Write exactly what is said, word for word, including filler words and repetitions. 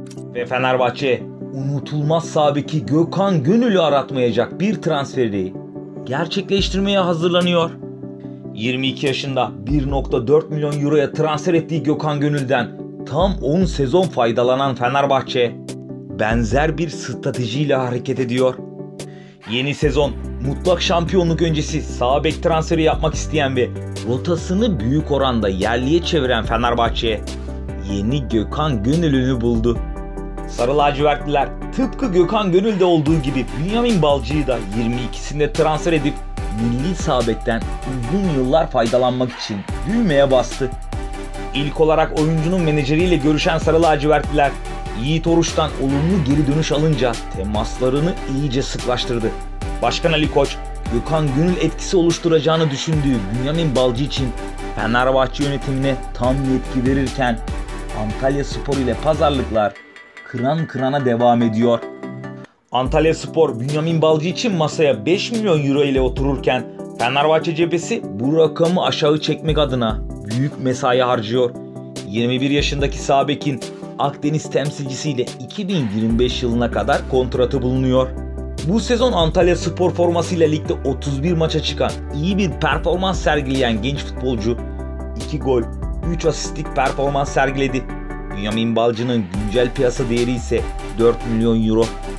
Ve Fenerbahçe unutulmaz sağ beki Gökhan Gönül'ü aratmayacak bir transferi gerçekleştirmeye hazırlanıyor. yirmi iki yaşında bir nokta dört milyon euroya transfer ettiği Gökhan Gönül'den tam on sezon faydalanan Fenerbahçe benzer bir stratejiyle hareket ediyor. Yeni sezon mutlak şampiyonluk öncesi sağ bek transferi yapmak isteyen ve rotasını büyük oranda yerliye çeviren Fenerbahçe yeni Gökhan Gönül'ünü buldu. Sarı lacivertliler tıpkı Gökhan Gönül'de olduğu gibi Bünyamin Balcı'yı da yirmi ikisinde transfer edip milli sağ bekten uzun yıllar faydalanmak için düğmeye bastı. İlk olarak oyuncunun menajeriyle görüşen Sarı lacivertliler Yiğit Oruç'tan olumlu geri dönüş alınca temaslarını iyice sıklaştırdı. Başkan Ali Koç, Gökhan Gönül etkisi oluşturacağını düşündüğü Bünyamin Balcı için Fenerbahçe yönetimine tam yetki verirken Antalyaspor ile pazarlıklar kıran kırana devam ediyor. Antalyaspor Bünyamin Balcı için masaya beş milyon euro ile otururken Fenerbahçe cephesi bu rakamı aşağı çekmek adına büyük mesai harcıyor. yirmi bir yaşındaki sağ bekin Akdeniz temsilcisiyle iki bin yirmi beş yılına kadar kontratı bulunuyor. Bu sezon Antalyaspor formasıyla ligde otuz bir maça çıkan iyi bir performans sergileyen genç futbolcu iki gol, üç asistlik performans sergiledi. Bünyamin Balcı'nın güncel piyasa değeri ise dört milyon euro.